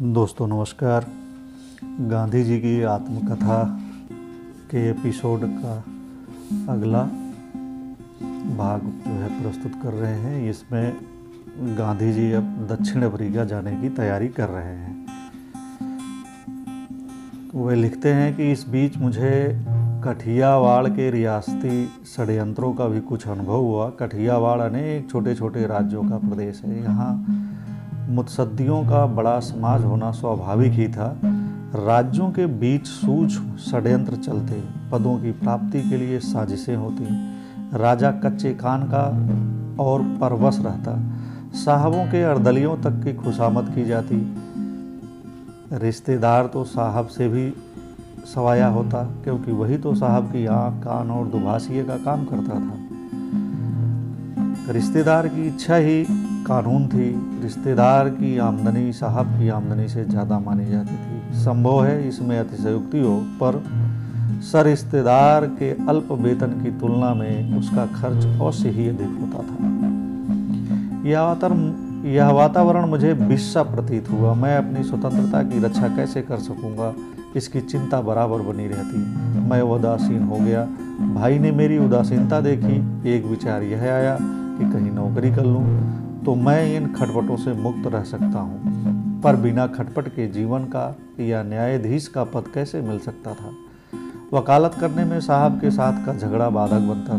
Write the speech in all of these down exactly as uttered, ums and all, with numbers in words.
दोस्तों नमस्कार। गांधी जी की आत्मकथा के एपिसोड का अगला भाग जो है प्रस्तुत कर रहे हैं। इसमें गांधी जी अब दक्षिण अफ्रीका जाने की तैयारी कर रहे हैं। वे लिखते हैं कि इस बीच मुझे कठियावाड़ के रियासती षड्यंत्रों का भी कुछ अनुभव हुआ। कठियावाड़ अनेक छोटे छोटे राज्यों का प्रदेश है। यहाँ मुत्सद्दियों का बड़ा समाज होना स्वाभाविक ही था। राज्यों के बीच सूक्ष्म षड्यंत्र चलते, पदों की प्राप्ति के लिए साजिशें होती, राजा कच्चे कान का और परवश रहता, साहबों के अर्दलियों तक की खुशामद की जाती, रिश्तेदार तो साहब से भी सवाया होता, क्योंकि वही तो साहब की आँख कान और दुभाषिए का काम करता था। रिश्तेदार की इच्छा ही कानून थी। रिश्तेदार की आमदनी साहब की आमदनी से ज़्यादा मानी जाती थी। संभव है इसमें अतिशयोक्ति हो, पर सर रिश्तेदार के अल्प वेतन की तुलना में उसका खर्च अवश्य ही अधिक होता था। यह वातावरण यह वातावरण मुझे विष सा प्रतीत हुआ। मैं अपनी स्वतंत्रता की रक्षा कैसे कर सकूंगा, इसकी चिंता बराबर बनी रहती। मैं उदासीन हो गया। भाई ने मेरी उदासीनता देखी। एक विचार यह आया कि कहीं नौकरी कर लूं तो मैं इन खटपटों से मुक्त रह सकता हूं। पर बिना खटपट के जीवन का या न्यायाधीश का पद कैसे मिल सकता था। वकालत करने में साहब के साथ का झगड़ा बाधक बनता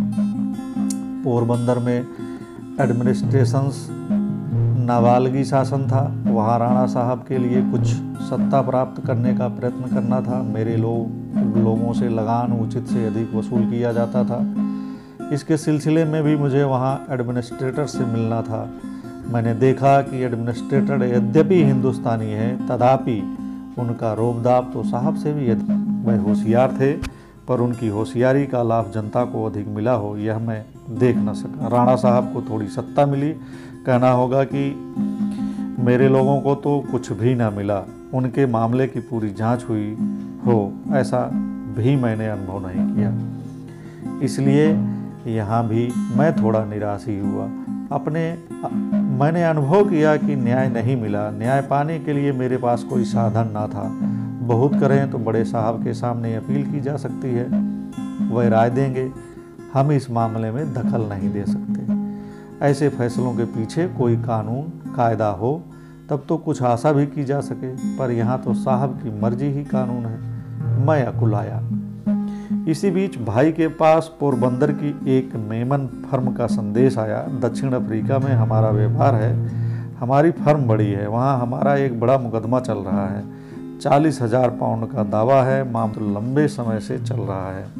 था। पोरबंदर में एडमिनिस्ट्रेशंस नाबालगी शासन था। वहाँ राणा साहब के लिए कुछ सत्ता प्राप्त करने का प्रयत्न करना था। मेरे लोग लोगों से लगान उचित से अधिक वसूल किया जाता था। इसके सिलसिले में भी मुझे वहाँ एडमिनिस्ट्रेटर से मिलना था। मैंने देखा कि एडमिनिस्ट्रेटर यद्यपि हिंदुस्तानी है, तथापि उनका रोबदाब तो साहब से भी अधिक। वह होशियार थे, पर उनकी होशियारी का लाभ जनता को अधिक मिला हो यह मैं देख न सका। राणा साहब को थोड़ी सत्ता मिली। कहना होगा कि मेरे लोगों को तो कुछ भी ना मिला। उनके मामले की पूरी जांच हुई हो, ऐसा भी मैंने अनुभव नहीं किया। इसलिए यहाँ भी मैं थोड़ा निराश ही हुआ। अपने मैंने अनुभव किया कि न्याय नहीं मिला। न्याय पाने के लिए मेरे पास कोई साधन ना था। बहुत करें तो बड़े साहब के सामने अपील की जा सकती है, वह राय देंगे। हम इस मामले में दखल नहीं दे सकते। ऐसे फैसलों के पीछे कोई कानून कायदा हो तब तो कुछ आशा भी की जा सके, पर यहाँ तो साहब की मर्जी ही कानून है। मैं अकुलाया। इसी बीच भाई के पास पोरबंदर की एक मेमन फर्म का संदेश आया। दक्षिण अफ्रीका में हमारा व्यापार है। हमारी फर्म बड़ी है। वहाँ हमारा एक बड़ा मुकदमा चल रहा है। चालीस हजार पाउंड का दावा है। मामला लंबे समय से चल रहा है।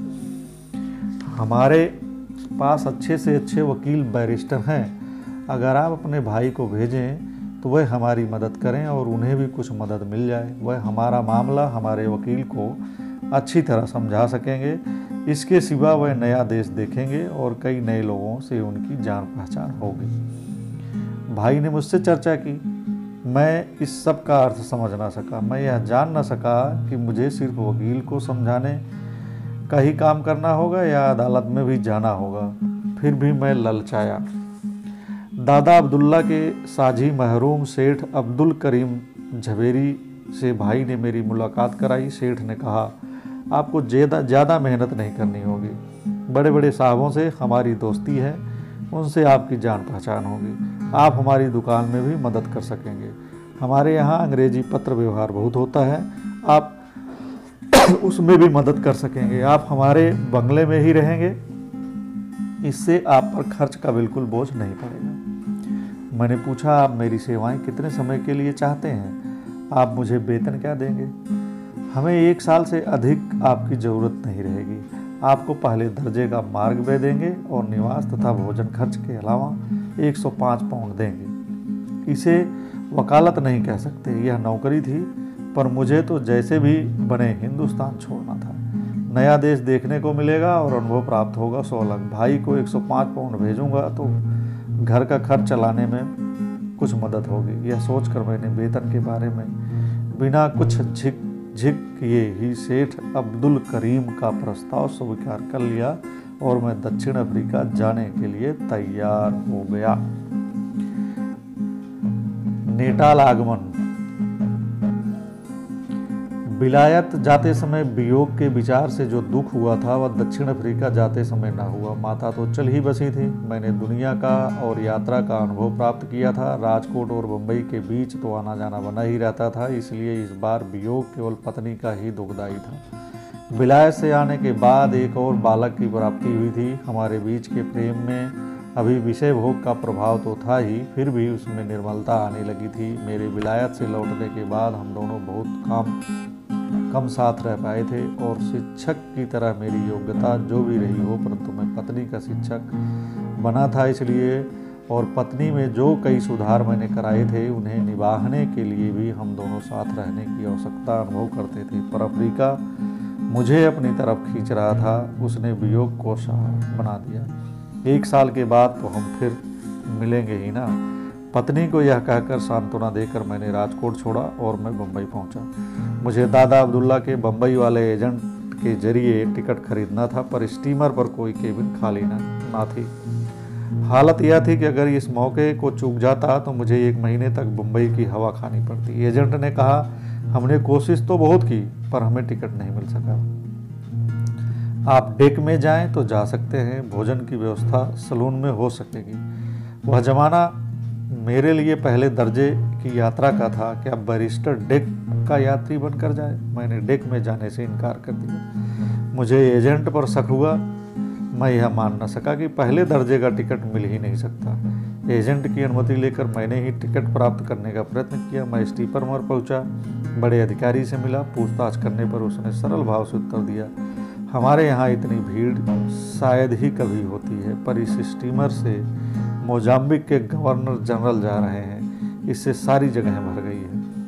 हमारे पास अच्छे से अच्छे वकील बैरिस्टर हैं। अगर आप अपने भाई को भेजें तो वह हमारी मदद करें और उन्हें भी कुछ मदद मिल जाए। वह हमारा मामला हमारे वकील को अच्छी तरह समझा सकेंगे। इसके सिवा वह नया देश देखेंगे और कई नए लोगों से उनकी जान पहचान होगी। भाई ने मुझसे चर्चा की। मैं इस सब का अर्थ समझ ना सका। मैं यह जान ना सका कि मुझे सिर्फ वकील को समझाने का ही काम करना होगा या अदालत में भी जाना होगा। फिर भी मैं ललचाया। दादा अब्दुल्ला के साझी महरूम सेठ अब्दुल करीम झवेरी से भाई ने मेरी मुलाकात कराई। सेठ ने कहा, आपको ज़्यादा ज़्यादा मेहनत नहीं करनी होगी। बड़े बड़े साहबों से हमारी दोस्ती है, उनसे आपकी जान पहचान होगी। आप हमारी दुकान में भी मदद कर सकेंगे। हमारे यहाँ अंग्रेजी पत्र व्यवहार बहुत होता है, आप उसमें भी मदद कर सकेंगे। आप हमारे बंगले में ही रहेंगे, इससे आप पर खर्च का बिल्कुल बोझ नहीं पड़ेगा। मैंने पूछा, आप मेरी सेवाएं कितने समय के लिए चाहते हैं? आप मुझे वेतन क्या देंगे? हमें एक साल से अधिक आपकी ज़रूरत नहीं रहेगी। आपको पहले दर्जे का मार्ग वे देंगे और निवास तथा भोजन खर्च के अलावा एक सौ पाँच पाउंड देंगे। इसे वकालत नहीं कह सकते, यह नौकरी थी, पर मुझे तो जैसे भी बने हिंदुस्तान छोड़ना था। नया देश देखने को मिलेगा और अनुभव प्राप्त होगा सौ अलग। भाई को एक सौ पाँच पाउंड भेजूंगा तो घर का खर्च चलाने में कुछ मदद होगी। यह सोचकर मैंने वेतन के बारे में बिना कुछ झिक झिक किए ही सेठ अब्दुल करीम का प्रस्ताव स्वीकार कर लिया और मैं दक्षिण अफ्रीका जाने के लिए तैयार हो गया। नेटाल आगमन। विलायत जाते समय वियोग के विचार से जो दुख हुआ था वह दक्षिण अफ्रीका जाते समय ना हुआ। माता तो चल ही बसी थी। मैंने दुनिया का और यात्रा का अनुभव प्राप्त किया था। राजकोट और बम्बई के बीच तो आना जाना बना ही रहता था, इसलिए इस बार वियोग केवल पत्नी का ही दुखदायी था। विलायत से आने के बाद एक और बालक की प्राप्ति हुई थी। हमारे बीच के प्रेम में अभी विषय भोग का प्रभाव तो था ही, फिर भी उसमें निर्मलता आने लगी थी। मेरे विलायत से लौटने के बाद हम दोनों बहुत कम कम साथ रह पाए थे और शिक्षक की तरह मेरी योग्यता जो भी रही हो, परंतु मैं पत्नी का शिक्षक बना था इसलिए, और पत्नी में जो कई सुधार मैंने कराए थे उन्हें निभाने के लिए भी हम दोनों साथ रहने की आवश्यकता अनुभव करते थे। पर अफ्रीका मुझे अपनी तरफ खींच रहा था, उसने वियोग को सहारा बना दिया। एक साल के बाद तो हम फिर मिलेंगे ही ना। पत्नी को यह कहकर सांत्वना देकर मैंने राजकोट छोड़ा और मैं बम्बई पहुंचा। मुझे दादा अब्दुल्ला के बम्बई वाले एजेंट के जरिए टिकट खरीदना था, पर स्टीमर पर कोई केबिन खाली न ना थी। हालत यह थी कि अगर इस मौके को चूक जाता तो मुझे एक महीने तक बम्बई की हवा खानी पड़ती। एजेंट ने कहा, हमने कोशिश तो बहुत की पर हमें टिकट नहीं मिल सका। आप डेक में जाएं तो जा सकते हैं, भोजन की व्यवस्था सलून में हो सकेगी। वह जमाना मेरे लिए पहले दर्जे की यात्रा का था। क्या बैरिस्टर डेक का यात्री बनकर जाए? मैंने डेक में जाने से इनकार कर दिया। मुझे एजेंट पर शक हुआ। मैं यह मान न सका कि पहले दर्जे का टिकट मिल ही नहीं सकता। एजेंट की अनुमति लेकर मैंने ही टिकट प्राप्त करने का प्रयत्न किया। मैं स्टीपर पर पहुंचा, बड़े अधिकारी से मिला। पूछताछ करने पर उसने सरल भाव से उत्तर दिया, हमारे यहाँ इतनी भीड़ शायद ही कभी होती है, पर इस स्टीमर से मोजाम्बिक के गवर्नर जनरल जा रहे हैं, इससे सारी जगह भर गई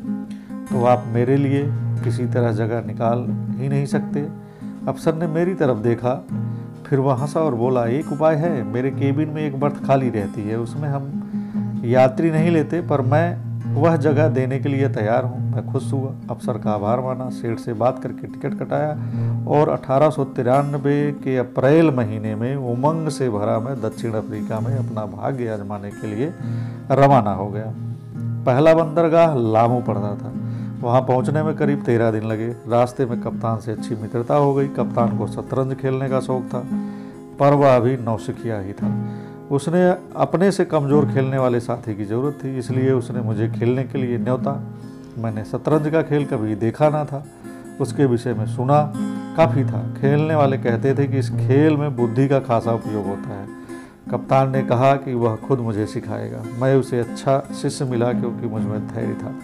है, तो आप मेरे लिए किसी तरह जगह निकाल ही नहीं सकते? अफसर ने मेरी तरफ देखा, फिर वह हंसा और बोला, एक उपाय है, मेरे केबिन में एक बर्थ खाली रहती है, उसमें हम यात्री नहीं लेते, पर मैं वह जगह देने के लिए तैयार हूँ। मैं खुश हुआ, अफसर का आभार माना, सेठ से बात करके टिकट कटाया और अठारह सौ तिरानवे के अप्रैल महीने में उमंग से भरा मैं दक्षिण अफ्रीका में अपना भाग्य आजमाने के लिए रवाना हो गया। पहला बंदरगाह लामू पड़ता था। वहाँ पहुँचने में करीब तेरह दिन लगे। रास्ते में कप्तान से अच्छी मित्रता हो गई। कप्तान को शतरंज खेलने का शौक था, पर वह अभी नौसिखिया ही था। उसने अपने से कमज़ोर खेलने वाले साथी की ज़रूरत थी, इसलिए उसने मुझे खेलने के लिए न्योता। मैंने शतरंज का खेल कभी देखा ना था, उसके विषय में सुना काफ़ी था। खेलने वाले कहते थे कि इस खेल में बुद्धि का खासा उपयोग होता है। कप्तान ने कहा कि वह खुद मुझे सिखाएगा। मैं उसे अच्छा शिष्य मिला क्योंकि मुझ में धैर्य था।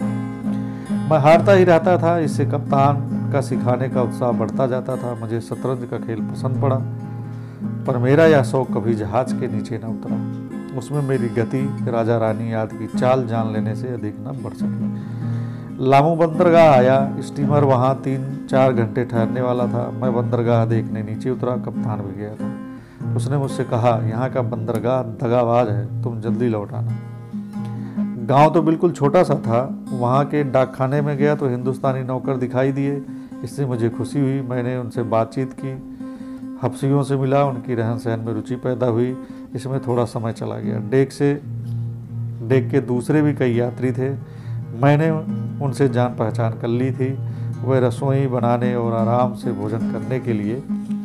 मैं हारता ही रहता था, इससे कप्तान का सिखाने का उत्साह बढ़ता जाता था। मुझे शतरंज का खेल पसंद पड़ा, पर मेरा यह शौक कभी जहाज के नीचे न उतरा। उसमें मेरी गति राजा रानी आदि की चाल जान लेने से अधिक न बढ़ सकी। लामू बंदरगाह आया। स्टीमर वहाँ तीन चार घंटे ठहरने वाला था। मैं बंदरगाह देखने नीचे उतरा। कप्तान भी गया था। उसने मुझसे कहा, यहाँ का बंदरगाह दगाबाज है, तुम जल्दी लौट आना। गाँव तो बिल्कुल छोटा सा था। वहाँ के डाकखाने में गया तो हिंदुस्तानी नौकर दिखाई दिए। इससे मुझे खुशी हुई। मैंने उनसे बातचीत की, हफ्सियों से मिला, उनकी रहन सहन में रुचि पैदा हुई। इसमें थोड़ा समय चला गया। डेक से डेक के दूसरे भी कई यात्री थे। मैंने उनसे जान पहचान कर ली थी। वे रसोई बनाने और आराम से भोजन करने के लिए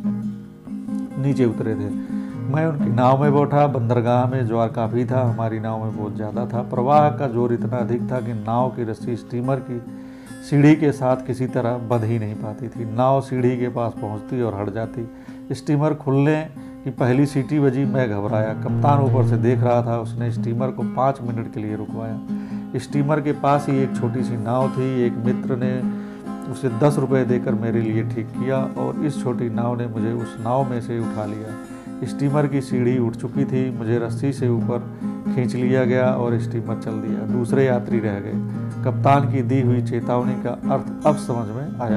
नीचे उतरे थे। मैं उनकी नाव में बैठा। बंदरगाह में ज्वार काफ़ी था। हमारी नाव में बहुत ज़्यादा था। प्रवाह का जोर इतना अधिक था कि नाव की रस्सी स्टीमर की सीढ़ी के साथ किसी तरह बंध ही नहीं पाती थी। नाव सीढ़ी के पास पहुंचती और हट जाती। स्टीमर खुलने की पहली सीटी बजी। मैं घबराया। कप्तान ऊपर से देख रहा था। उसने स्टीमर को पाँच मिनट के लिए रुकवाया। स्टीमर के पास ही एक छोटी सी नाव थी। एक मित्र ने उसे दस रुपये देकर मेरे लिए ठीक किया और इस छोटी नाव ने मुझे उस नाव में से उठा लिया। स्टीमर की सीढ़ी उठ चुकी थी। मुझे रस्सी से ऊपर खींच लिया गया और स्टीमर चल दिया। दूसरे यात्री रह गए। कप्तान की दी हुई चेतावनी का अर्थ अब समझ में आया।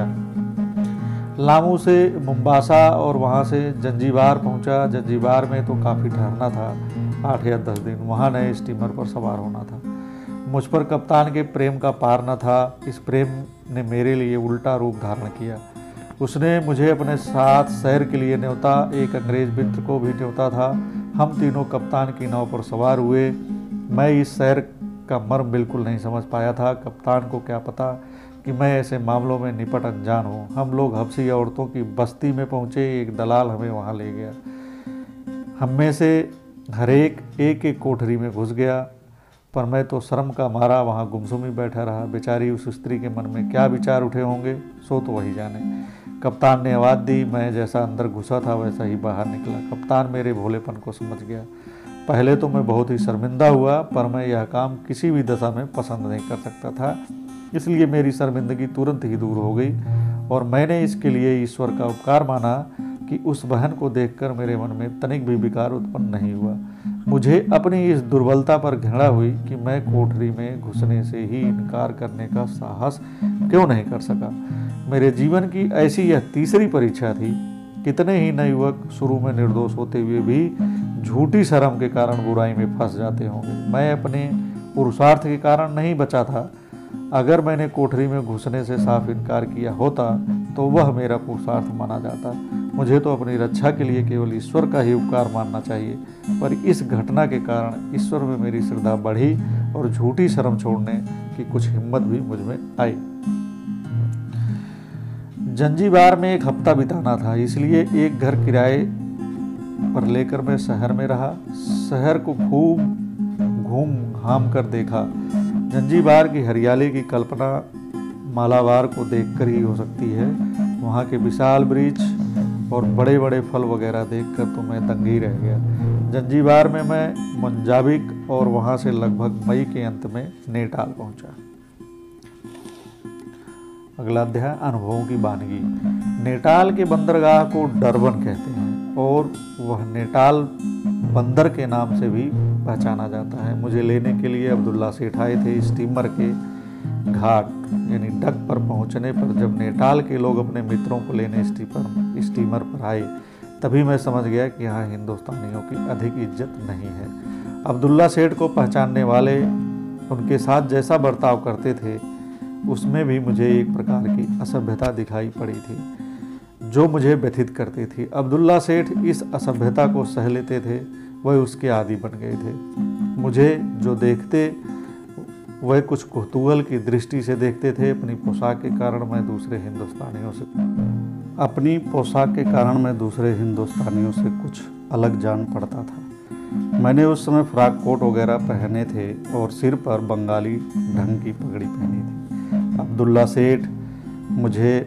लामू से मुम्बासा और वहाँ से जंजीबार पहुँचा। जंजीबार में तो काफ़ी ठहरना था, आठ या दस दिन। वहाँ नए स्टीमर पर सवार होना था। मुझ पर कप्तान के प्रेम का पार न था। इस प्रेम ने मेरे लिए उल्टा रूप धारण किया। उसने मुझे अपने साथ सैर के लिए न्योता। एक अंग्रेज मित्र को भी न्योता था। हम तीनों कप्तान की नाव पर सवार हुए। मैं इस सैर का मर्म बिल्कुल नहीं समझ पाया था। कप्तान को क्या पता कि मैं ऐसे मामलों में निपट अनजान हूँ। हम लोग हबशी औरतों की बस्ती में पहुँचे, एक दलाल हमें वहाँ ले गया। हम में से हर एक एक एक कोठरी में घुस गया, पर मैं तो शर्म का मारा वहाँ गुमसुम ही बैठा रहा। बेचारी उस स्त्री के मन में क्या विचार उठे होंगे, सो तो वही जाने। कप्तान ने आवाज़ दी, मैं जैसा अंदर घुसा था वैसा ही बाहर निकला। कप्तान मेरे भोलेपन को समझ गया। पहले तो मैं बहुत ही शर्मिंदा हुआ, पर मैं यह काम किसी भी दशा में पसंद नहीं कर सकता था, इसलिए मेरी शर्मिंदगी तुरंत ही दूर हो गई और मैंने इसके लिए ईश्वर का उपकार माना कि उस बहन को देखकर मेरे मन में तनिक भी विकार उत्पन्न नहीं हुआ। मुझे अपनी इस दुर्बलता पर घृणा हुई कि मैं कोठरी में घुसने से ही इनकार करने का साहस क्यों नहीं कर सका। मेरे जीवन की ऐसी यह तीसरी परीक्षा थी। कितने ही नए युवक शुरू में निर्दोष होते हुए भी झूठी शर्म के कारण बुराई में फंस जाते होंगे। मैं अपने पुरुषार्थ के कारण नहीं बचा था। अगर मैंने कोठरी में घुसने से साफ इनकार किया होता तो वह मेरा पुरुषार्थ माना जाता। मुझे तो अपनी रक्षा के लिए केवल ईश्वर का ही उपकार मानना चाहिए, पर इस घटना के कारण ईश्वर में मेरी श्रद्धा बढ़ी और झूठी शर्म छोड़ने की कुछ हिम्मत भी मुझ में आई। जंजीबार में एक हफ्ता बिताना था, इसलिए एक घर किराए पर लेकर मैं शहर में रहा। शहर को खूब घूम घाम कर देखा। जंजीबार की हरियाली की कल्पना मालाबार को देखकर ही हो सकती है। वहाँ के विशाल वृक्ष और बड़े बड़े फल वगैरह देखकर तो मैं दंग ही रह गया। जंजीबार में मैं मंजाबिक और वहाँ से लगभग मई के अंत में नेटाल पहुँचा। अगला अध्याय अनुभवों की वानगी। नेटाल के बंदरगाह को डरबन कहते हैं और वह नेटाल बंदर के नाम से भी पहचाना जाता है। मुझे लेने के लिए अब्दुल्ला सेठ आए थे। स्टीमर के घाट यानी डक पर पहुंचने पर जब नेटाल के लोग अपने मित्रों को लेने स्टीमर स्टीमर पर आए, तभी मैं समझ गया कि यहाँ हिंदुस्तानियों की अधिक इज्जत नहीं है। अब्दुल्ला सेठ को पहचानने वाले उनके साथ जैसा बर्ताव करते थे, उसमें भी मुझे एक प्रकार की असभ्यता दिखाई पड़ी थी जो मुझे व्यथित करती थी। अब्दुल्ला सेठ इस असभ्यता को सह लेते थे, वह उसके आदी बन गए थे। मुझे जो देखते वह कुछ कौतूहल की दृष्टि से देखते थे। अपनी पोशाक के कारण मैं दूसरे हिंदुस्तानियों से अपनी पोशाक के कारण मैं दूसरे हिंदुस्तानियों से कुछ अलग जान पड़ता था। मैंने उस समय फ्रॉक कोट वगैरह पहने थे और सिर पर बंगाली ढंग की पगड़ी पहनी थी। अब्दुल्ला सेठ मुझे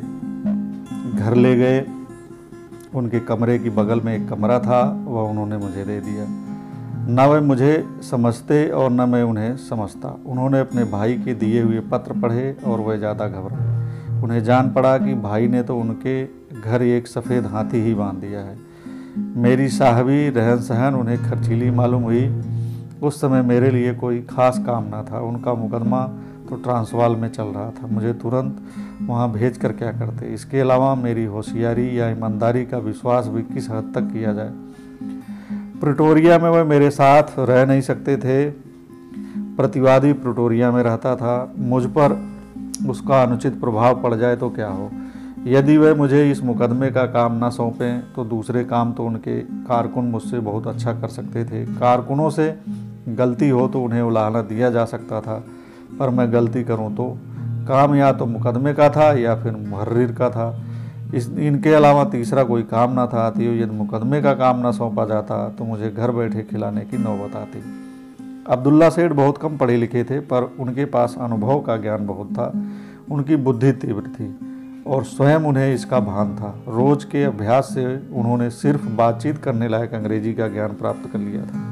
घर ले गए। उनके कमरे की बगल में एक कमरा था, वह उन्होंने मुझे दे दिया। न वे मुझे समझते और न मैं उन्हें समझता। उन्होंने अपने भाई के दिए हुए पत्र पढ़े और वह ज़्यादा घबराए। उन्हें जान पड़ा कि भाई ने तो उनके घर एक सफ़ेद हाथी ही बांध दिया है। मेरी साहबी रहन सहन उन्हें खर्चीली मालूम हुई। उस समय मेरे लिए कोई ख़ास काम न था। उनका मुकदमा तो ट्रांसवाल में चल रहा था। मुझे तुरंत वहाँ भेज कर क्या करते। इसके अलावा मेरी होशियारी या ईमानदारी का विश्वास भी किस हद तक किया जाए। प्रिटोरिया में वह मेरे साथ रह नहीं सकते थे। प्रतिवादी प्रिटोरिया में रहता था। मुझ पर उसका अनुचित प्रभाव पड़ जाए तो क्या हो। यदि वह मुझे इस मुकदमे का काम न सौंपें तो दूसरे काम तो उनके कारकुन मुझसे बहुत अच्छा कर सकते थे। कारकुनों से गलती हो तो उन्हें उलाहना दिया जा सकता था, पर मैं गलती करूं तो काम या तो मुकदमे का था या फिर मुहर्रिर का था। इस इनके अलावा तीसरा कोई काम ना था। अतएव यदि मुकदमे का काम ना सौंपा जाता तो मुझे घर बैठे खिलाने की नौबत आती। अब्दुल्ला सेठ बहुत कम पढ़े लिखे थे, पर उनके पास अनुभव का ज्ञान बहुत था। उनकी बुद्धि तीव्र थी और स्वयं उन्हें इसका भान था। रोज के अभ्यास से उन्होंने सिर्फ बातचीत करने लायक अंग्रेजी का ज्ञान प्राप्त कर लिया था,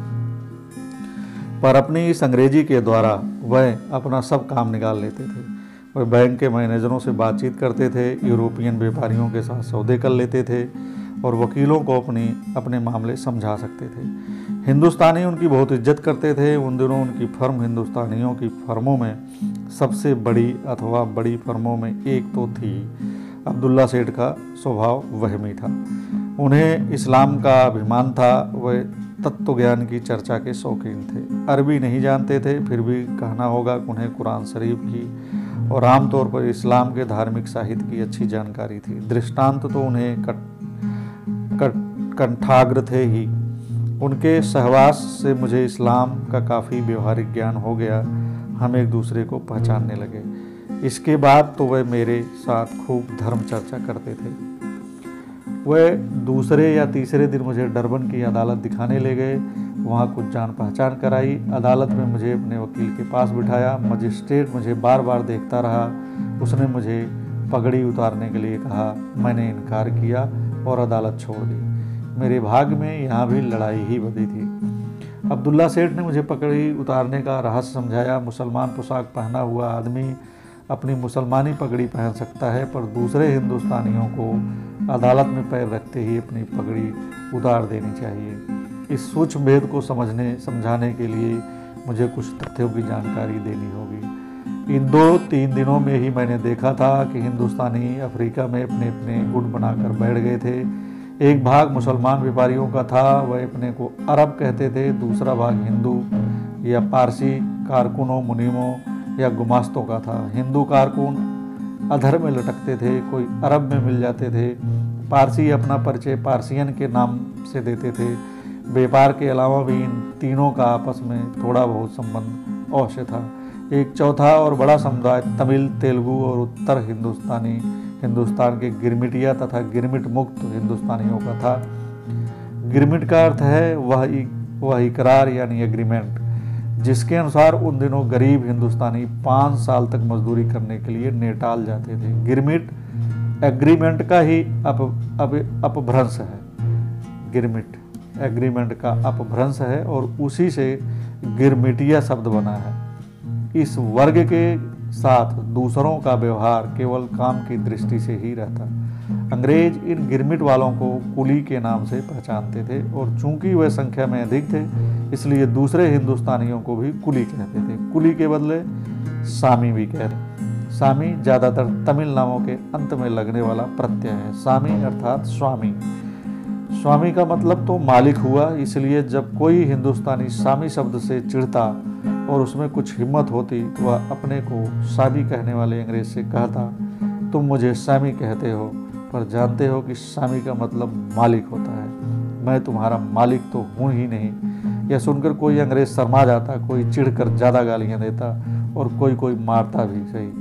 पर अपनी इस अंग्रेजी के द्वारा वह अपना सब काम निकाल लेते थे। वह बैंक के मैनेजरों से बातचीत करते थे, यूरोपियन व्यापारियों के साथ सौदे कर लेते थे और वकीलों को अपनी अपने मामले समझा सकते थे। हिंदुस्तानी उनकी बहुत इज्जत करते थे। उन दिनों उनकी फर्म हिंदुस्तानियों की फर्मों में सबसे बड़ी अथवा बड़ी फर्मों में एक तो थी। अब्दुल्ला सेठ का स्वभाव वहमी था। उन्हें इस्लाम का अभिमान था। वह तत्व ज्ञान की चर्चा के शौकीन थे। अरबी नहीं जानते थे, फिर भी कहना होगा कि उन्हें कुरान शरीफ की और आमतौर पर इस्लाम के धार्मिक साहित्य की अच्छी जानकारी थी। दृष्टांत तो उन्हें कट, कट, कंठाग्र थे ही। उनके सहवास से मुझे इस्लाम का काफ़ी व्यवहारिक ज्ञान हो गया। हम एक दूसरे को पहचानने लगे। इसके बाद तो वह मेरे साथ खूब धर्म चर्चा करते थे। वह दूसरे या तीसरे दिन मुझे डरबन की अदालत दिखाने ले गए। वहाँ कुछ जान पहचान कराई। अदालत में मुझे अपने वकील के पास बिठाया। मजिस्ट्रेट मुझे बार बार देखता रहा। उसने मुझे पगड़ी उतारने के लिए कहा। मैंने इनकार किया और अदालत छोड़ दी। मेरे भाग्य में यहाँ भी लड़ाई ही बधी थी। अब्दुल्ला सेठ ने मुझे पगड़ी उतारने का रहस्य समझाया। मुसलमान पोशाक पहना हुआ आदमी अपनी मुसलमानी पगड़ी पहन सकता है, पर दूसरे हिंदुस्तानियों को अदालत में पैर रखते ही अपनी पगड़ी उतार देनी चाहिए। इस सूक्ष्म भेद को समझने समझाने के लिए मुझे कुछ तथ्यों की जानकारी देनी होगी। इन दो तीन दिनों में ही मैंने देखा था कि हिंदुस्तानी अफ्रीका में अपने अपने गुट बनाकर बैठ गए थे। एक भाग मुसलमान व्यापारियों का था, वह अपने को अरब कहते थे। दूसरा भाग हिंदू या पारसी कारकुनों, मुनीमों या गुमास्तों का था। हिंदू कारकुन अधर में लटकते थे, कोई अरब में मिल जाते थे। पारसी अपना परिचय पारसियन के नाम से देते थे। व्यापार के अलावा भी इन तीनों का आपस में थोड़ा बहुत संबंध अवश्य था। एक चौथा और बड़ा समुदाय तमिल, तेलुगु और उत्तर हिंदुस्तानी हिंदुस्तान के गिरमिटिया तथा गिरमिट मुक्त हिंदुस्तानियों का था। गिरमिट का अर्थ है वह वह इकरार यानी एग्रीमेंट, जिसके अनुसार उन दिनों गरीब हिंदुस्तानी पाँच साल तक मजदूरी करने के लिए नेटाल जाते थे। गिरमिट एग्रीमेंट का ही अप अप अपभ्रंश है। गिरमिट एग्रीमेंट का अपभ्रंश है और उसी से गिरमिटिया शब्द बना है। इस वर्ग के साथ दूसरों का व्यवहार केवल काम की दृष्टि से ही रहता। अंग्रेज इन गिरमिट वालों को कुली के नाम से पहचानते थे और चूंकि वे संख्या में अधिक थे, इसलिए दूसरे हिंदुस्तानियों को भी कुली कहते थे। कुली के बदले सामी भी कहते। सामी ज़्यादातर तमिल नामों के अंत में लगने वाला प्रत्यय है। सामी अर्थात स्वामी। स्वामी का मतलब तो मालिक हुआ, इसलिए जब कोई हिंदुस्तानी सामी शब्द से चिढ़ता और उसमें कुछ हिम्मत होती तो वह अपने को सामी कहने वाले अंग्रेज से कहता, तुम मुझे सामी कहते हो, पर जानते हो कि सामी का मतलब मालिक होता है। मैं तुम्हारा मालिक तो हूँ ही नहीं। यह सुनकर कोई अंग्रेज शर्मा जाता, कोई चिढ़कर ज़्यादा गालियाँ देता और कोई कोई मारता भी सही,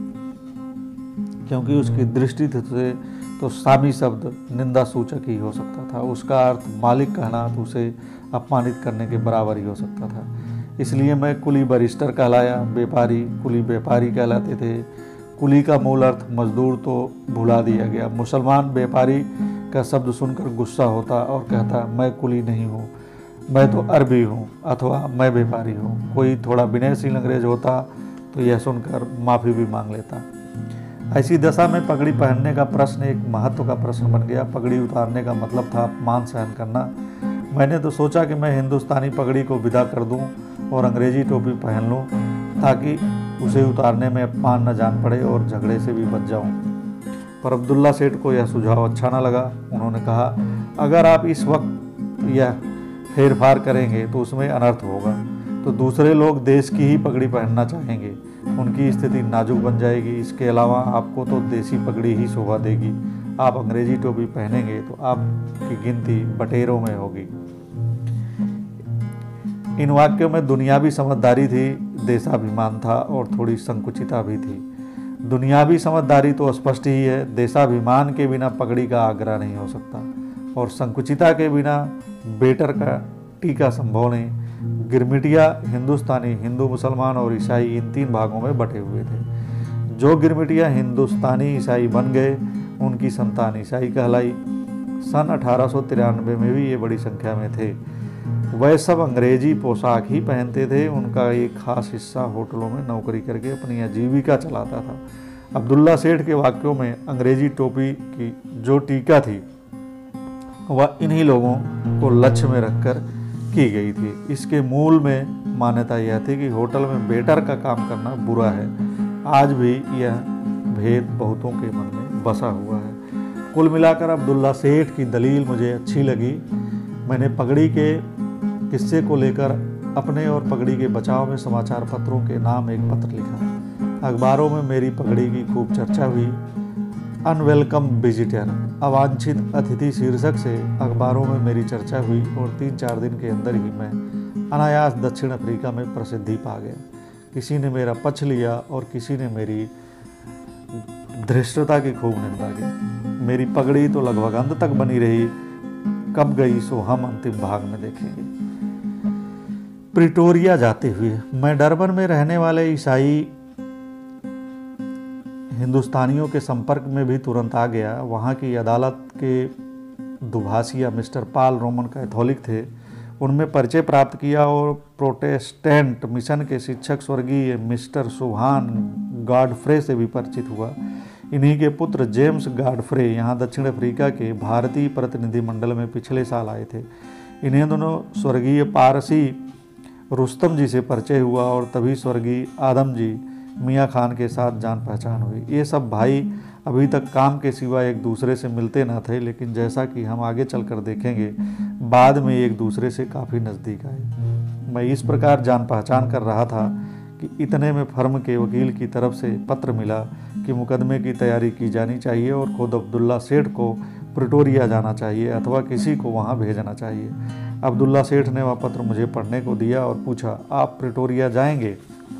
क्योंकि उसकी दृष्टि से तो सामी शब्द निंदा सूचक ही हो सकता था। उसका अर्थ मालिक कहना तो उसे अपमानित करने के बराबर ही हो सकता था। इसलिए मैं कुली बैरिस्टर कहलाया। व्यापारी कुली व्यापारी कहलाते थे। कुली का मूल अर्थ मजदूर तो भुला दिया गया। मुसलमान व्यापारी का शब्द सुनकर गुस्सा होता और कहता, मैं कुली नहीं हूँ, मैं तो अरबी हूँ, अथवा मैं व्यापारी हूँ। कोई थोड़ा विनयशील अंग्रेज होता तो यह सुनकर माफ़ी भी मांग लेता। ऐसी दशा में पगड़ी पहनने का प्रश्न एक महत्व का प्रश्न बन गया। पगड़ी उतारने का मतलब था अपमान सहन करना। मैंने तो सोचा कि मैं हिंदुस्तानी पगड़ी को विदा कर दूं और अंग्रेजी टोपी पहन लूं, ताकि उसे उतारने में अपमान न जान पड़े और झगड़े से भी बच जाऊं। पर अब्दुल्ला सेठ को यह सुझाव अच्छा न लगा। उन्होंने कहा, अगर आप इस वक्त यह फेर फार करेंगे तो उसमें अनर्थ होगा, तो दूसरे लोग देश की ही पगड़ी पहनना चाहेंगे, उनकी स्थिति नाजुक बन जाएगी। इसके अलावा आपको तो देसी पगड़ी ही शोभा देगी। आप अंग्रेजी टोपी पहनेंगे तो आपकी गिनती बटेरों में होगी। इन वाक्यों में दुनियावी समझदारी थी, देशाभिमान था और थोड़ी संकुचिता भी थी। दुनियावी समझदारी तो स्पष्ट ही है, देशाभिमान के बिना पगड़ी का आग्रह नहीं हो सकता और संकुचिता के बिना बेटर का टीका संभव नहीं। गिरमिटिया हिंदुस्तानी हिंदू, मुसलमान और ईसाई इन तीन भागों में बटे हुए थे। जो गिरमिटिया हिंदुस्तानी ईसाई बन गए, उनकी संतान ईसाई कहलाई। सन अठारह सौ तिरानवे में भी ये बड़ी संख्या में थे। वह सब अंग्रेजी पोशाक ही पहनते थे। उनका एक खास हिस्सा होटलों में नौकरी करके अपनी आजीविका चलाता था। अब्दुल्ला सेठ के वाक्यों में अंग्रेजी टोपी की जो टीका थी वह इन्हीं लोगों को लक्ष्य में रखकर की गई थी। इसके मूल में मान्यता यह थी कि होटल में वेटर का काम करना बुरा है। आज भी यह भेद बहुतों के मन में बसा हुआ है। कुल मिलाकर अब्दुल्ला सेठ की दलील मुझे अच्छी लगी। मैंने पगड़ी के किस्से को लेकर अपने और पगड़ी के बचाव में समाचार पत्रों के नाम एक पत्र लिखा। अखबारों में मेरी पगड़ी की खूब चर्चा हुई। अनवेलकम विजिटर, अवांछित अतिथि शीर्षक से अखबारों में मेरी चर्चा हुई और तीन चार दिन के अंदर ही मैं अनायास दक्षिण अफ्रीका में प्रसिद्धि पा गया। किसी ने मेरा पक्ष लिया और किसी ने मेरी धृष्टता की खूब निंदा की। मेरी पगड़ी तो लगभग अंत तक बनी रही, कब गई सो हम अंतिम भाग में देखेंगे। प्रिटोरिया जाते हुए मैं डरबन में रहने वाले ईसाई हिंदुस्तानियों के संपर्क में भी तुरंत आ गया। वहाँ की अदालत के दुभाषिया मिस्टर पाल रोमन कैथोलिक थे, उनमें परिचय प्राप्त किया और प्रोटेस्टेंट मिशन के शिक्षक स्वर्गीय मिस्टर सुभान गॉडफ्रे से भी परिचित हुआ। इन्हीं के पुत्र जेम्स गॉडफ्रे यहाँ दक्षिण अफ्रीका के भारतीय प्रतिनिधिमंडल में पिछले साल आए थे। इन्हें दोनों स्वर्गीय पारसी रुस्तम जी से परिचय हुआ और तभी स्वर्गीय आदम जी मियाँ खान के साथ जान पहचान हुई। ये सब भाई अभी तक काम के सिवा एक दूसरे से मिलते न थे, लेकिन जैसा कि हम आगे चलकर देखेंगे बाद में एक दूसरे से काफ़ी नज़दीक आए। मैं इस प्रकार जान पहचान कर रहा था कि इतने में फर्म के वकील की तरफ से पत्र मिला कि मुकदमे की तैयारी की जानी चाहिए और खुद अब्दुल्ला सेठ को प्रिटोरिया जाना चाहिए अथवा किसी को वहाँ भेजना चाहिए। अब्दुल्ला सेठ ने वह पत्र मुझे पढ़ने को दिया और पूछा, आप प्रिटोरिया जाएंगे?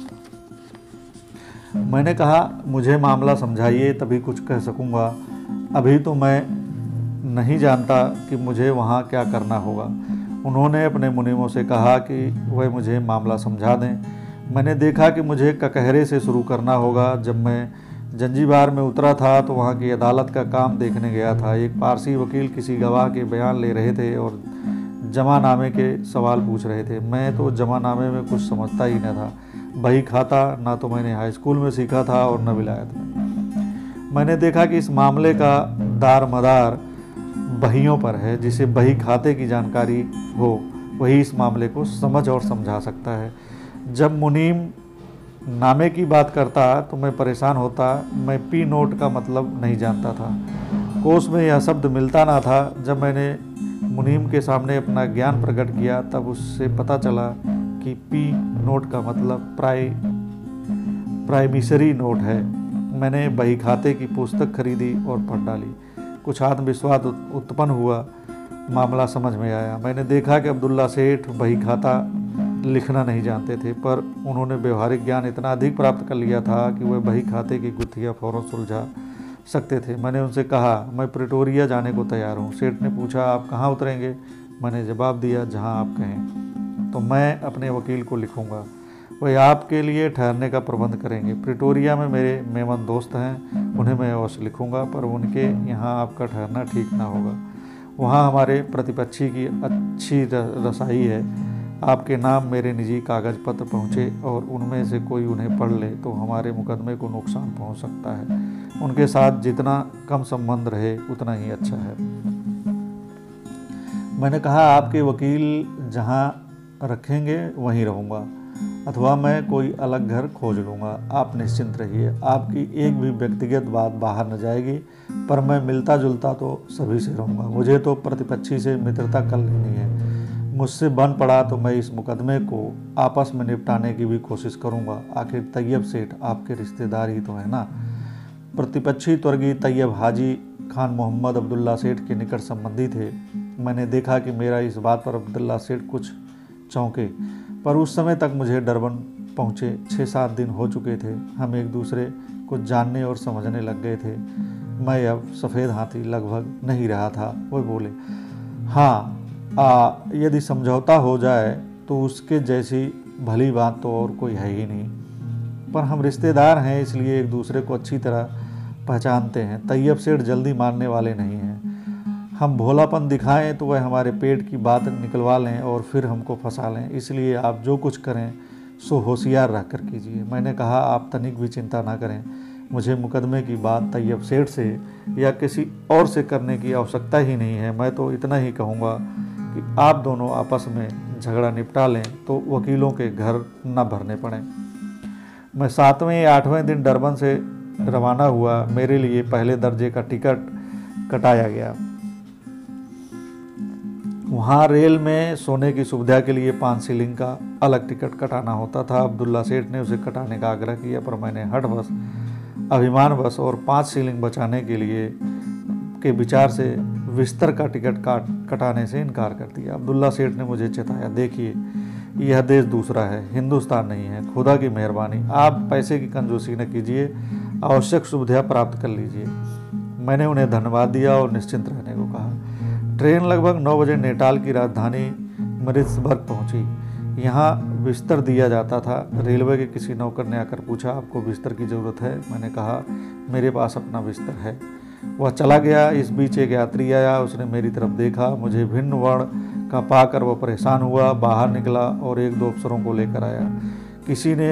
मैंने कहा, मुझे मामला समझाइए तभी कुछ कह सकूंगा। अभी तो मैं नहीं जानता कि मुझे वहाँ क्या करना होगा। उन्होंने अपने मुनीमों से कहा कि वह मुझे मामला समझा दें। मैंने देखा कि मुझे ककहरे से शुरू करना होगा। जब मैं जंजीबार में उतरा था तो वहाँ की अदालत का काम देखने गया था। एक पारसी वकील किसी गवाह के बयान ले रहे थे और जमानामे के सवाल पूछ रहे थे। मैं तो जमानामे में कुछ समझता ही न था। बही खाता ना तो मैंने हाई स्कूल में सीखा था और न विलायत में। मैंने देखा कि इस मामले का दार मदार बहियों पर है। जिसे बही खाते की जानकारी हो वही इस मामले को समझ और समझा सकता है। जब मुनीम नामे की बात करता तो मैं परेशान होता। मैं पी नोट का मतलब नहीं जानता था। कोष में यह शब्द मिलता ना था। जब मैंने मुनीम के सामने अपना ज्ञान प्रकट किया तब उससे पता चला कि पी नोट का मतलब प्राइ प्राइमिसरी नोट है। मैंने बही खाते की पुस्तक खरीदी और पढ़ डाली। कुछ आत्मविश्वास उत्पन्न हुआ। मामला समझ में आया। मैंने देखा कि अब्दुल्ला सेठ बही खाता लिखना नहीं जानते थे, पर उन्होंने व्यवहारिक ज्ञान इतना अधिक प्राप्त कर लिया था कि वह बही खाते की गुत्थियाँ फौरन सुलझा सकते थे। मैंने उनसे कहा, मैं प्रिटोरिया जाने को तैयार हूँ। सेठ ने पूछा, आप कहाँ उतरेंगे? मैंने जवाब दिया, जहाँ आप कहें। तो मैं अपने वकील को लिखूँगा, वह आपके लिए ठहरने का प्रबंध करेंगे। प्रिटोरिया में मेरे मेमन दोस्त हैं, उन्हें मैं अवश्य लिखूँगा, पर उनके यहाँ आपका ठहरना ठीक ना होगा। वहाँ हमारे प्रतिपक्षी की अच्छी रसाई है। आपके नाम मेरे निजी कागज पत्र पहुँचे और उनमें से कोई उन्हें पढ़ ले तो हमारे मुकदमे को नुकसान पहुँच सकता है। उनके साथ जितना कम संबंध रहे उतना ही अच्छा है। मैंने कहा, आपके वकील जहाँ रखेंगे वहीं रहूँगा, अथवा मैं कोई अलग घर खोज लूँगा। आप निश्चिंत रहिए, आपकी एक भी व्यक्तिगत बात बाहर न जाएगी, पर मैं मिलता जुलता तो सभी से रहूँगा। मुझे तो प्रतिपक्षी से मित्रता कर लेनी है। मुझसे बन पड़ा तो मैं इस मुकदमे को आपस में निपटाने की भी कोशिश करूँगा। आखिर तैयब सेठ आपके रिश्तेदार ही तो है ना। प्रतिपक्षी स्वर्गीय तैयब हाजी खान मोहम्मद अब्दुल्ला सेठ के निकट संबंधी थे। मैंने देखा कि मेरा इस बात पर अब्दुल्ला सेठ कुछ चौंके, पर उस समय तक मुझे डरबन पहुँचे छः सात दिन हो चुके थे। हम एक दूसरे को जानने और समझने लग गए थे। मैं अब सफ़ेद हाथी लगभग नहीं रहा था। वो बोले, हाँ, आ, यदि समझौता हो जाए तो उसके जैसी भली बात तो और कोई है ही नहीं, पर हम रिश्तेदार हैं इसलिए एक दूसरे को अच्छी तरह पहचानते हैं। तैयब सेठ जल्दी मानने वाले नहीं हैं। हम भोलापन दिखाएं तो वह हमारे पेट की बात निकलवा लें और फिर हमको फंसा लें। इसलिए आप जो कुछ करें सो होशियार रह कर कीजिए। मैंने कहा, आप तनिक भी चिंता ना करें। मुझे मुकदमे की बात तैयब सेठ से या किसी और से करने की आवश्यकता ही नहीं है। मैं तो इतना ही कहूँगा कि आप दोनों आपस में झगड़ा निपटा लें तो वकीलों के घर न भरने पड़ें। मैं सातवें या आठवें दिन डरबन से रवाना हुआ। मेरे लिए पहले दर्जे का टिकट कटाया गया। वहाँ रेल में सोने की सुविधा के लिए पाँच शिलिंग का अलग टिकट कटाना होता था। अब्दुल्ला सेठ ने उसे कटाने का आग्रह किया, पर मैंने हठ बस, अभिमान बस और पाँच शिलिंग बचाने के लिए के विचार से बिस्तर का टिकट काट कटाने से इनकार कर दिया। अब्दुल्ला सेठ ने मुझे चेताया, देखिए यह देश दूसरा है, हिंदुस्तान नहीं है। खुदा की मेहरबानी, आप पैसे की कंजूसी न कीजिए। आवश्यक सुविधा प्राप्त कर लीजिए। मैंने उन्हें धन्यवाद दिया और निश्चिंत रहने को कहा। ट्रेन लगभग नौ बजे नेटाल की राजधानी मरीत्सबर्ग पहुंची। यहाँ बिस्तर दिया जाता था। रेलवे के किसी नौकर ने आकर पूछा, आपको बिस्तर की ज़रूरत है? मैंने कहा, मेरे पास अपना बिस्तर है। वह चला गया। इस बीच एक यात्री आया। उसने मेरी तरफ देखा। मुझे भिन्न वर्ण का पाकर वह परेशान हुआ, बाहर निकला और एक दो अफसरों को लेकर आया। किसी ने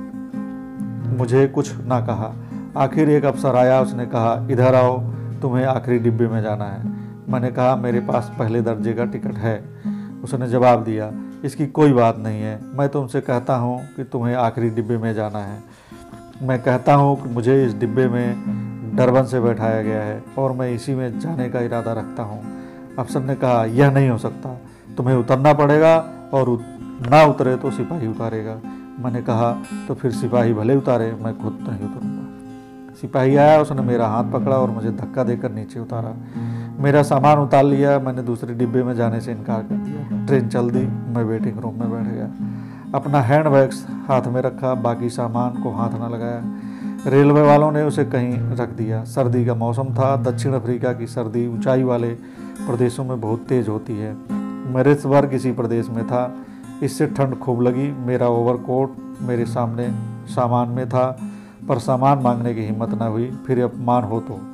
मुझे कुछ ना कहा। आखिर एक अफसर आया। उसने कहा, इधर आओ, तुम्हें आखिरी डिब्बे में जाना है। मैंने कहा, मेरे पास पहले दर्जे का टिकट है। उसने जवाब दिया, इसकी कोई बात नहीं है। मैं तुमसे कहता हूँ कि तुम्हें आखिरी डिब्बे में जाना है। मैं कहता हूँ कि मुझे इस डिब्बे में डरबन से बैठाया गया है और मैं इसी में जाने का इरादा रखता हूँ। अफसर ने कहा, यह नहीं हो सकता, तुम्हें उतरना पड़ेगा और उत, ना उतरे तो सिपाही उतारेगा। मैंने कहा, तो फिर सिपाही भले उतारे, मैं खुद नहीं उतरूँगा। सिपाही आया। उसने मेरा हाथ पकड़ा और मुझे धक्का देकर नीचे उतारा। मेरा सामान उतार लिया। मैंने दूसरे डिब्बे में जाने से इनकार कर दिया। ट्रेन चल दी। मैं वेटिंग रूम में बैठ गया। अपना हैंड बैग्स हाथ में रखा, बाकी सामान को हाथ न लगाया। रेलवे वालों ने उसे कहीं रख दिया। सर्दी का मौसम था। दक्षिण अफ्रीका की सर्दी ऊंचाई वाले प्रदेशों में बहुत तेज होती है। मरीत्सबर्ग इसी प्रदेश में था। इससे ठंड खूब लगी। मेरा ओवरकोट मेरे सामने सामान में था, पर सामान मांगने की हिम्मत न हुई, फिर अपमान हो तो।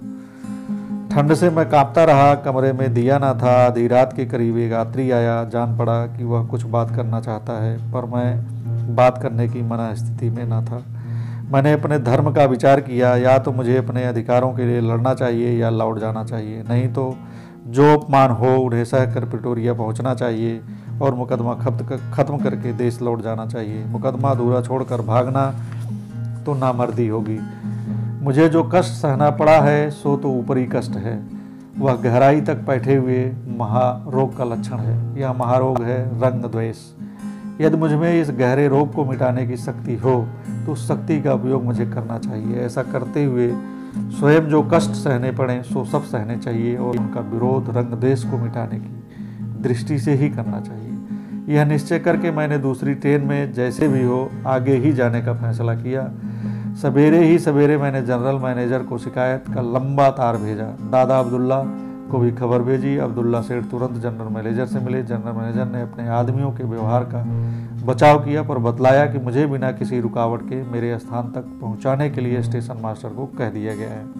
ठंड से मैं कांपता रहा। कमरे में दिया ना था। आधी रात के करीब एक यात्री आया। जान पड़ा कि वह कुछ बात करना चाहता है, पर मैं बात करने की मना स्थिति में न था। मैंने अपने धर्म का विचार किया। या तो मुझे अपने अधिकारों के लिए लड़ना चाहिए या लौट जाना चाहिए, नहीं तो जो अपमान हो उन्हें सहकर प्रिटोरिया पहुंचना चाहिए और मुकदमा खत्म करके देश लौट जाना चाहिए। मुकदमा अधूरा छोड़कर भागना तो नामर्दी होगी। मुझे जो कष्ट सहना पड़ा है सो तो ऊपरी कष्ट है। वह गहराई तक बैठे हुए महारोग का लक्षण है। यह महारोग है रंग द्वेष। यदि मुझ में इस गहरे रोग को मिटाने की शक्ति हो तो उस शक्ति का उपयोग मुझे करना चाहिए। ऐसा करते हुए स्वयं जो कष्ट सहने पड़े सो सब सहने चाहिए और उनका विरोध रंग द्वेष को मिटाने की दृष्टि से ही करना चाहिए। यह निश्चय करके मैंने दूसरी ट्रेन में जैसे भी हो आगे ही जाने का फैसला किया। सवेरे ही सवेरे मैंने जनरल मैनेजर को शिकायत का लंबा तार भेजा। दादा अब्दुल्ला को भी खबर भेजी। अब्दुल्ला सेठ तुरंत जनरल मैनेजर से मिले। जनरल मैनेजर ने अपने आदमियों के व्यवहार का बचाव किया, पर बतलाया कि मुझे बिना किसी रुकावट के मेरे स्थान तक पहुंचाने के लिए स्टेशन मास्टर को कह दिया गया है।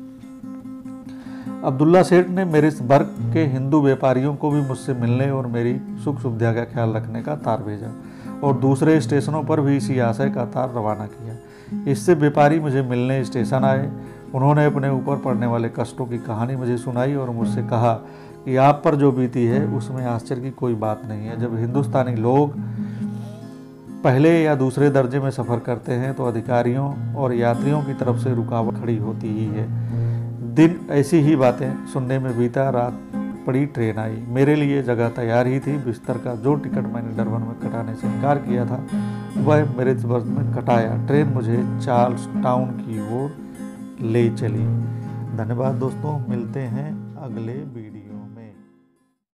अब्दुल्ला सेठ ने मरीत्सबर्ग के हिंदू व्यापारियों को भी मुझसे मिलने और मेरी सुख सुविधा का ख्याल रखने का तार भेजा और दूसरे स्टेशनों पर भी इसी आशय का तार रवाना किया। इससे व्यापारी मुझे मिलने स्टेशन आए। उन्होंने अपने ऊपर पड़ने वाले कष्टों की कहानी मुझे सुनाई और मुझसे कहा कि आप पर जो बीती है उसमें आश्चर्य की कोई बात नहीं है। जब हिंदुस्तानी लोग पहले या दूसरे दर्जे में सफ़र करते हैं तो अधिकारियों और यात्रियों की तरफ से रुकावट खड़ी होती ही है। दिन ऐसी ही बातें सुनने में बीता। रात पड़ी, ट्रेन आई। मेरे लिए जगह तैयार ही थी। बिस्तर का जो टिकट मैंने डरबन में कटाने से इनकार किया था वह मरीत्सबर्ग में कटाया। ट्रेन मुझे चार्ल्स टाउन की ओर ले चली। धन्यवाद दोस्तों, मिलते हैं अगले वीडियो।